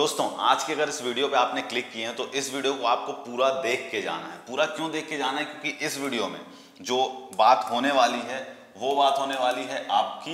दोस्तों आज के अगर इस वीडियो पे आपने क्लिक किए हैं तो इस वीडियो को आपको पूरा देख के जाना है। पूरा क्यों देख के जाना है? क्योंकि इस वीडियो में जो बात होने वाली है वो बात होने वाली है आपकी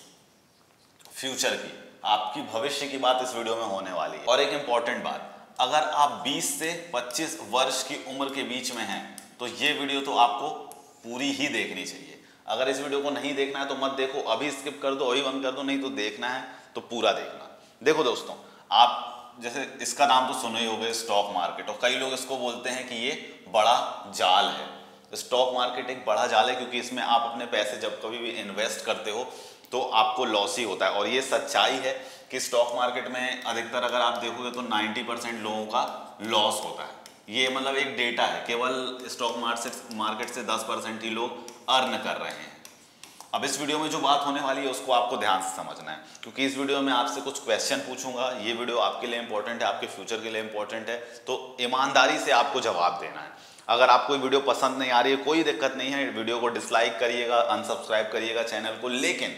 फ्यूचर की, आपकी भविष्य की बात इस वीडियो में होने वाली है। और एक इंपॉर्टेंट बात, अगर आप 20 से 25 वर्ष की उम्र के बीच में हैं तो ये वीडियो तो आपको पूरी ही देखनी चाहिए। अगर इस वीडियो को नहीं देखना है तो मत देखो, अभी स्किप कर दो, अभी बंद कर दो, नहीं तो देखना है तो पूरा देखना। देखो दोस्तों, आप जैसे इसका नाम तो सुने ही होंगे, स्टॉक मार्केट, और कई लोग इसको बोलते हैं कि ये बड़ा जाल है। स्टॉक मार्केट एक बड़ा जाल है क्योंकि इसमें आप अपने पैसे जब कभी भी इन्वेस्ट करते हो तो आपको लॉस ही होता है। और ये सच्चाई है कि स्टॉक मार्केट में अधिकतर अगर आप देखोगे तो 90% लोगों का लॉस होता है। ये मतलब एक डेटा है, केवल स्टॉक मार्केट से 10% ही लोग अर्न कर रहे हैं। अब इस वीडियो में जो बात होने वाली है उसको आपको ध्यान से समझना है, क्योंकि इस वीडियो में आपसे कुछ क्वेश्चन पूछूंगा। ये वीडियो आपके लिए इंपॉर्टेंट है, आपके फ्यूचर के लिए इंपॉर्टेंट है, तो ईमानदारी से आपको जवाब देना है। अगर आपको वीडियो पसंद नहीं आ रही है कोई दिक्कत नहीं है, वीडियो को डिसलाइक करिएगा, अनसब्सक्राइब करिएगा चैनल को, लेकिन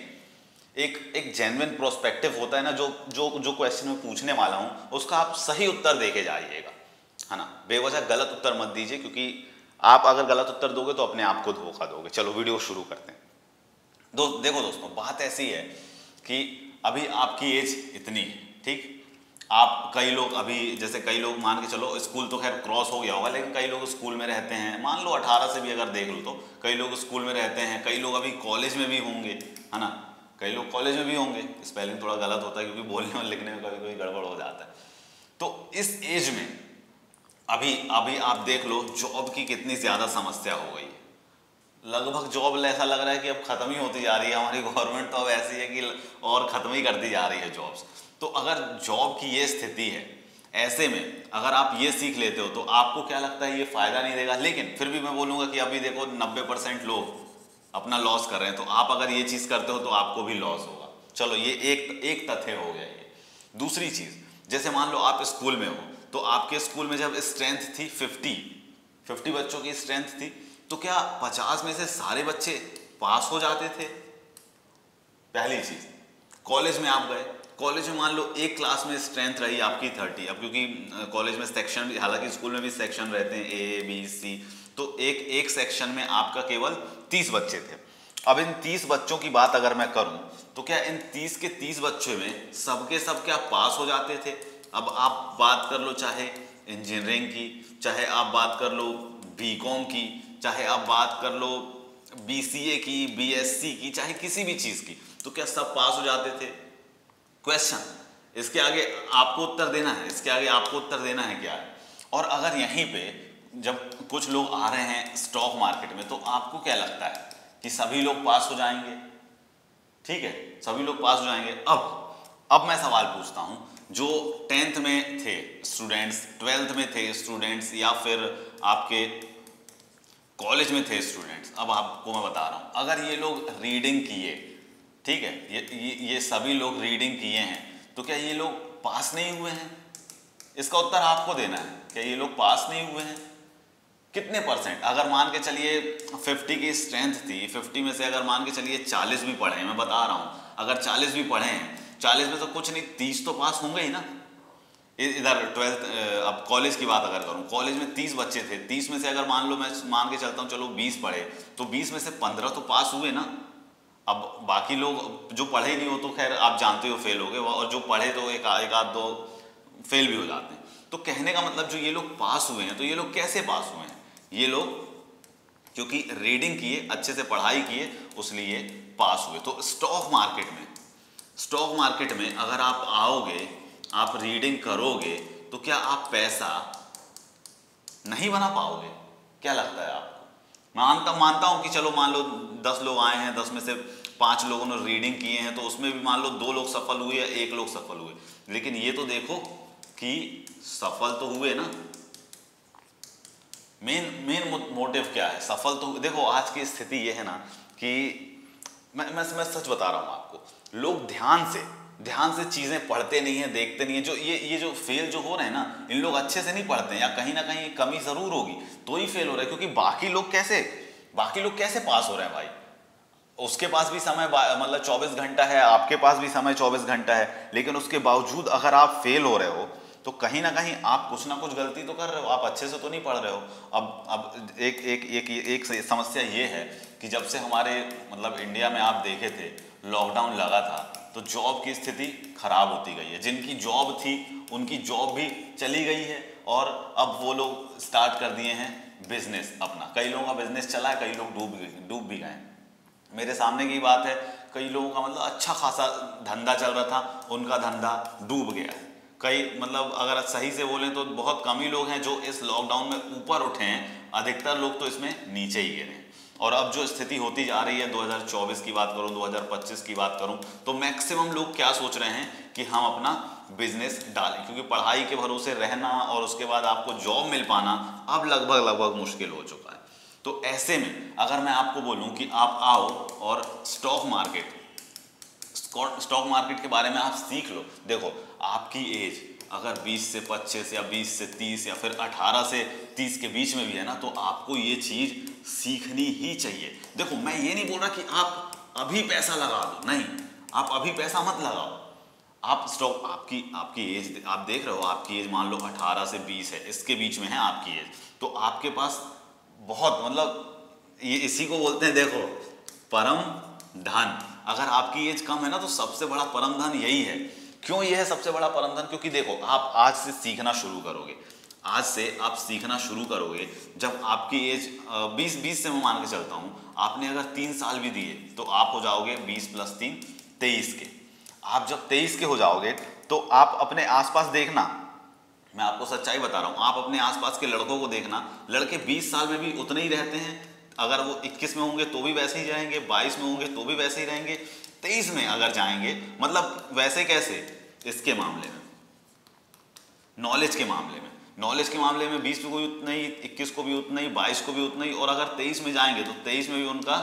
एक जेन्युइन प्रोस्पेक्टिव होता है ना, जो क्वेश्चन मैं पूछने वाला हूँ उसका आप सही उत्तर दे के जाइएगा, है ना। बेवजह गलत उत्तर मत दीजिए, क्योंकि आप अगर गलत उत्तर दोगे तो अपने आप को धोखा दोगे। चलो वीडियो शुरू करते हैं। देखो दोस्तों, बात ऐसी है कि अभी आपकी एज इतनी है, ठीक। आप कई लोग अभी, जैसे कई लोग मान के चलो स्कूल तो खैर क्रॉस हो गया होगा, लेकिन कई लोग स्कूल में रहते हैं। मान लो 18 से भी अगर देख लो तो कई लोग स्कूल में रहते हैं, कई लोग अभी कॉलेज में भी होंगे, है ना। कई लोग कॉलेज में भी होंगे। स्पेलिंग थोड़ा गलत होता है क्योंकि बोलने और लिखने में कभी कभी गड़बड़ हो जाता है। तो इस एज में अभी अभी आप देख लो जॉब की कितनी ज़्यादा समस्या हो गई है। लगभग जॉब ऐसा लग रहा है कि अब खत्म ही होती जा रही है। हमारी गवर्नमेंट तो अब ऐसी है कि और ख़त्म ही करती जा रही है जॉब्स। तो अगर जॉब की ये स्थिति है, ऐसे में अगर आप ये सीख लेते हो तो आपको क्या लगता है ये फ़ायदा नहीं देगा। लेकिन फिर भी मैं बोलूँगा कि अभी देखो 90% लोग अपना लॉस कर रहे हैं, तो आप अगर ये चीज़ करते हो तो आपको भी लॉस होगा। चलो ये एक तथ्य हो गया ये। दूसरी चीज़, जैसे मान लो आप स्कूल में हो तो आपके स्कूल में जब स्ट्रेंथ थी 50 बच्चों की स्ट्रेंथ थी, तो क्या 50 में से सारे बच्चे पास हो जाते थे? पहली चीज। कॉलेज में आप गए, कॉलेज में मान लो एक क्लास में स्ट्रेंथ रही आपकी 30। अब क्योंकि कॉलेज में सेक्शन भी, हालांकि स्कूल में भी सेक्शन रहते हैं A B C, तो एक सेक्शन में आपका केवल 30 बच्चे थे। अब इन 30 बच्चों की बात अगर मैं करूं तो क्या इन 30 के 30 बच्चों में सबके सब क्या पास हो जाते थे? अब आप बात कर लो चाहे इंजीनियरिंग की, चाहे आप बात कर लो BCom की, चाहे आप बात कर लो BCA की, BSc की, चाहे किसी भी चीज़ की, तो क्या सब पास हो जाते थे? क्वेश्चन, इसके आगे आपको उत्तर देना है, इसके आगे आपको उत्तर देना है क्या है। और अगर यहीं पे जब कुछ लोग आ रहे हैं स्टॉक मार्केट में, तो आपको क्या लगता है कि सभी लोग पास हो जाएंगे? ठीक है, सभी लोग पास हो जाएंगे। अब मैं सवाल पूछता हूं, जो 10th में थे स्टूडेंट्स, 12th में थे स्टूडेंट्स, या फिर आपके कॉलेज में थे स्टूडेंट्स, अब आपको मैं बता रहा हूं, अगर ये लोग रीडिंग किए, ठीक है, ये सभी लोग रीडिंग किए हैं, तो क्या ये लोग पास नहीं हुए हैं? इसका उत्तर आपको देना है। क्या ये लोग पास नहीं हुए हैं? कितने परसेंट? अगर मान के चलिए 50 की स्ट्रेंथ थी, 50 में से अगर मान के चलिए 40 भी पढ़े हैं, मैं बता रहा हूं, अगर 40 भी पढ़े हैं, 40 में तो कुछ नहीं 30 तो पास होंगे ही ना। इधर 12th, अब कॉलेज की बात अगर करूं, कॉलेज में 30 बच्चे थे, 30 में से अगर मान लो, मैं मान के चलता हूं चलो 20 पढ़े, तो 20 में से 15 तो पास हुए ना। अब बाकी लोग जो पढ़े नहीं हो तो खैर आप जानते हो फेल हो गए, और जो पढ़े तो एक आध दो फेल भी हो जाते हैं। तो कहने का मतलब जो ये लोग पास हुए हैं, तो ये लोग कैसे पास हुए हैं? ये लोग क्योंकि रीडिंग किए, अच्छे से पढ़ाई किए, उसलिए पास हुए। तो स्टॉक मार्केट में अगर आप आओगे, आप रीडिंग करोगे, तो क्या आप पैसा नहीं बना पाओगे? क्या लगता है आपको? मानता हूं कि चलो मान लो 10 लोग आए हैं, 10 में से 5 लोगों ने रीडिंग किए हैं, तो उसमें भी मान लो 2 लोग सफल हुए या 1 लोग सफल हुए, लेकिन ये तो देखो कि सफल तो हुए ना। मेन मोटिव क्या है? सफल तो देखो, आज की स्थिति ये है ना कि मैं सच बता रहा हूं आपको, लोग ध्यान से चीजें पढ़ते नहीं है, देखते नहीं है। जो ये जो फेल जो हो रहे हैं ना, इन लोग अच्छे से नहीं पढ़ते हैं, या कहीं ना कहीं कमी जरूर होगी तो ही फेल हो रहा है। क्योंकि बाकी लोग कैसे पास हो रहे हैं भाई? उसके पास भी समय मतलब 24 घंटा है, आपके पास भी समय 24 घंटा है, लेकिन उसके बावजूद अगर आप फेल हो रहे हो तो कहीं ना कहीं आप कुछ ना कुछ गलती तो कर रहे हो, आप अच्छे से तो नहीं पढ़ रहे हो। अब एक समस्या ये है कि जब से हमारे मतलब इंडिया में आप देखे थे लॉकडाउन लगा था तो जॉब की स्थिति खराब होती गई है। जिनकी जॉब थी उनकी जॉब भी चली गई है और अब वो लोग स्टार्ट कर दिए हैं बिजनेस अपना। कई लोगों का बिजनेस चला है, कई लोग डूब भी गए। मेरे सामने की बात है, कई लोगों का मतलब अच्छा खासा धंधा चल रहा था, उनका धंधा डूब गया है। कई मतलब अगर सही से बोलें तो बहुत कम ही लोग हैं जो इस लॉकडाउन में ऊपर उठे हैं, अधिकतर लोग तो इसमें नीचे ही गिरे हैं। और अब जो स्थिति होती जा रही है 2024 की बात करूं, 2025 की बात करूं, तो मैक्सिमम लोग क्या सोच रहे हैं कि हम अपना बिजनेस डालें, क्योंकि पढ़ाई के भरोसे रहना और उसके बाद आपको जॉब मिल पाना अब लगभग मुश्किल हो चुका है। तो ऐसे में अगर मैं आपको बोलूं कि आप आओ और स्टॉक मार्केट के बारे में आप सीख लो। देखो आपकी एज अगर 20 से 25 या 20 से 30 या फिर 18 से 30 के बीच में भी है ना, तो आपको ये चीज सीखनी ही चाहिए। देखो मैं ये नहीं बोल रहा कि आप अभी पैसा लगा दो, नहीं, आप अभी पैसा मत लगाओ। आप स्टॉक आपकी एज आप देख रहे हो, आपकी एज मान लो 18 से 20 है, इसके बीच में है आपकी एज, तो आपके पास बहुत मतलब ये इसी को बोलते हैं देखो परम धन। अगर आपकी एज कम है ना तो सबसे बड़ा परम धन यही है। क्यों ये है सबसे बड़ा परम धन? क्योंकि देखो आप आज से सीखना शुरू करोगे, आज से आप सीखना शुरू करोगे जब आपकी एज 20 से मैं मान के चलता हूं, आपने अगर 3 साल भी दिए तो आप हो जाओगे 20 + 3 23 के। आप जब 23 के हो जाओगे तो आप अपने आसपास देखना, मैं आपको सच्चाई बता रहा हूं, आप अपने आसपास के लड़कों को देखना, लड़के 20 साल में भी उतने ही रहते हैं। अगर वो 21 में होंगे तो भी वैसे ही रहेंगे, 22 में होंगे तो भी वैसे ही रहेंगे, 23 में अगर जाएंगे मतलब वैसे कैसे? इसके मामले में, नॉलेज के मामले में, 20 को भी उतना ही, 21 को भी उतना ही, 22 को भी उतना ही, और अगर 23 में जाएंगे तो 23 में भी उनका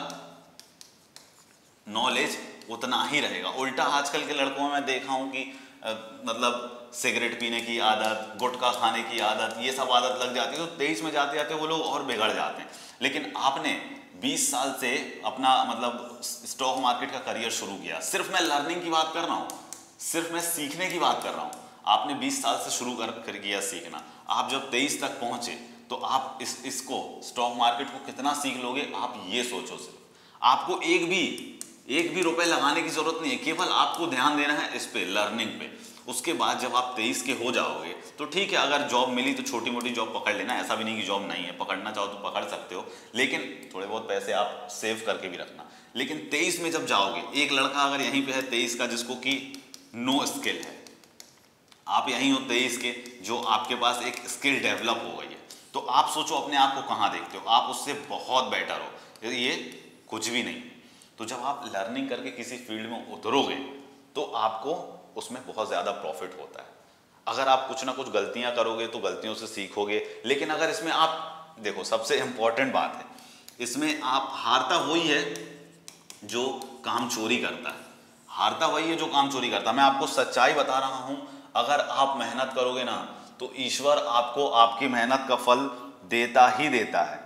नॉलेज उतना ही रहेगा। उल्टा आजकल के लड़कों में मैं देखा हूं कि मतलब सिगरेट पीने की आदत, गुटखा खाने की आदत, ये सब आदत लग जाती है, तो 23 में जाते जाते वो लोग और बिगड़ जाते हैं। लेकिन आपने 20 साल से अपना मतलब स्टॉक मार्केट का करियर शुरू किया, सिर्फ मैं लर्निंग की बात कर रहा हूँ, सिर्फ मैं सीखने की बात कर रहा हूँ। आपने 20 साल से शुरू कर किया सीखना, आप जब 23 तक पहुंचे तो आप इसको स्टॉक मार्केट को कितना सीख लोगे आप ये सोचो। सिर्फ आपको एक भी रुपए लगाने की जरूरत नहीं है, केवल आपको ध्यान देना है इस पे, लर्निंग पे। उसके बाद जब आप 23 के हो जाओगे तो ठीक है, अगर जॉब मिली तो छोटी मोटी जॉब पकड़ लेना, ऐसा भी नहीं कि जॉब नहीं है, पकड़ना चाहो तो पकड़ सकते हो, लेकिन थोड़े बहुत पैसे आप सेव करके भी रखना। लेकिन 23 में जब जाओगे, एक लड़का अगर यहीं पे है 23 का जिसको कि नो स्किल है, आप यहीं हो 23 के जो आपके पास एक स्किल डेवलप हो गई है, तो आप सोचो अपने आप को कहाँ देखते हो? आप उससे बहुत बेटर हो, ये कुछ भी नहीं। तो जब आप लर्निंग करके किसी फील्ड में उतरोगे तो आपको उसमें बहुत ज़्यादा प्रॉफिट होता है। अगर आप कुछ ना कुछ गलतियां करोगे तो गलतियों से सीखोगे, लेकिन अगर इसमें आप देखो, सबसे इंपॉर्टेंट बात है, इसमें आप हारता वही है जो काम चोरी करता है, हारता वही है जो काम चोरी करता है। मैं आपको सच्चाई बता रहा हूं, अगर आप मेहनत करोगे ना तो ईश्वर आपको आपकी मेहनत का फल देता ही देता है।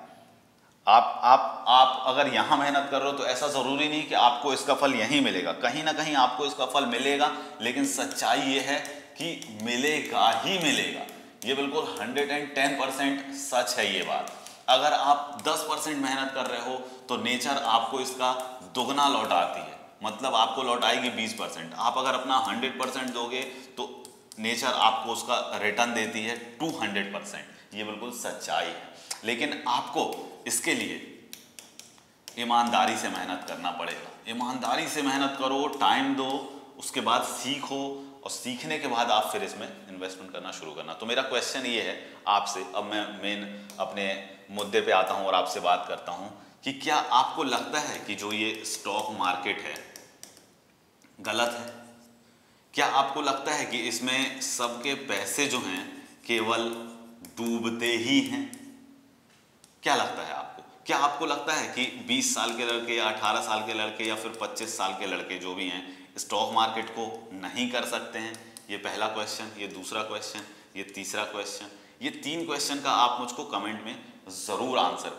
आप अगर यहां मेहनत कर रहे हो तो ऐसा जरूरी नहीं कि आपको इसका फल यहीं मिलेगा, कहीं ना कहीं आपको इसका फल मिलेगा, लेकिन सच्चाई ये है कि मिलेगा ही मिलेगा। ये बिल्कुल 110% सच है ये बात। अगर आप 10% मेहनत कर रहे हो तो नेचर आपको इसका दुगना लौटाती है, मतलब आपको लौटाएगी 20%। आप अगर अपना 100% दोगे तो नेचर आपको उसका रिटर्न देती है 200%। ये बिल्कुल सच्चाई है, लेकिन आपको इसके लिए ईमानदारी से मेहनत करना पड़ेगा। ईमानदारी से मेहनत करो, टाइम दो, उसके बाद सीखो, और सीखने के बाद आप फिर इसमें इन्वेस्टमेंट करना शुरू करना। तो मेरा क्वेश्चन ये है आपसे, अब मैं मेन अपने मुद्दे पे आता हूँ और आपसे बात करता हूँ कि क्या आपको लगता है कि जो ये स्टॉक मार्केट है गलत है? क्या आपको लगता है कि इसमें सबके पैसे जो हैं केवल डूबते ही हैं? क्या लगता है आपको? क्या आपको लगता है कि 20 साल के लड़के या 18 साल के लड़के या फिर 25 साल के लड़के जो भी हैं स्टॉक मार्केट को नहीं कर सकते हैं? ये पहला क्वेश्चन, ये दूसरा क्वेश्चन, ये तीसरा क्वेश्चन, ये 3 क्वेश्चन का आप मुझको कमेंट में ज़रूर आंसर करें।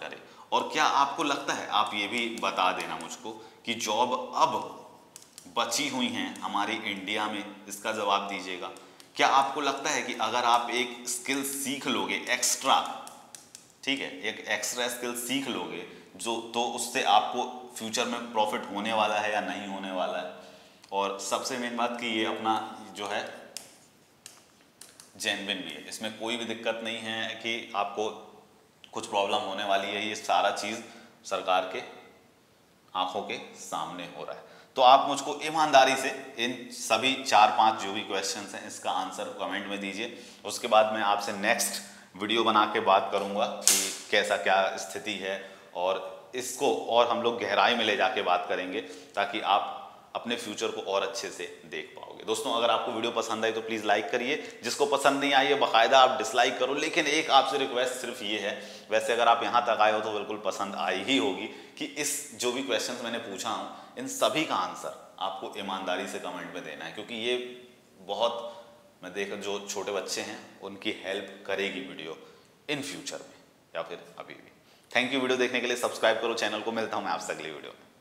और क्या आपको लगता है, आप ये भी बता देना मुझको, कि जॉब अब बची हुई हैं हमारी इंडिया में, इसका जवाब दीजिएगा। क्या आपको लगता है कि अगर आप एक स्किल सीख लोगे एक्स्ट्रा, ठीक है, एक एक्स्ट्रा स्किल सीख लोगे जो, तो उससे आपको फ्यूचर में प्रॉफिट होने वाला है या नहीं होने वाला है? और सबसे मेन बात कि ये अपना जो है जेन्युइन भी है, इसमें कोई भी दिक्कत नहीं है कि आपको कुछ प्रॉब्लम होने वाली है। ये सारा चीज़ सरकार के आंखों के सामने हो रहा है। तो आप मुझको ईमानदारी से इन सभी 4-5 जो भी क्वेश्चंस हैं इसका आंसर कमेंट में दीजिए। उसके बाद मैं आपसे नेक्स्ट वीडियो बना के बात करूंगा कि कैसा क्या स्थिति है, और इसको और हम लोग गहराई में ले जाके बात करेंगे ताकि आप अपने फ्यूचर को और अच्छे से देख पाओगे। दोस्तों, अगर आपको वीडियो पसंद आई तो प्लीज़ लाइक करिए, जिसको पसंद नहीं आई है बाकायदा आप डिसलाइक करो। लेकिन एक आपसे रिक्वेस्ट सिर्फ ये है, वैसे अगर आप यहाँ तक आए हो तो बिल्कुल पसंद आई ही होगी, कि इस जो भी क्वेश्चंस मैंने पूछा हूँ इन सभी का आंसर आपको ईमानदारी से कमेंट में देना है, क्योंकि ये बहुत, मैं देख जो छोटे बच्चे हैं उनकी हेल्प करेगी वीडियो इन फ्यूचर में या फिर अभी भी। थैंक यू वीडियो देखने के लिए, सब्सक्राइब करो चैनल को। मिलता हूँ मैं आपसे अगली वीडियो में।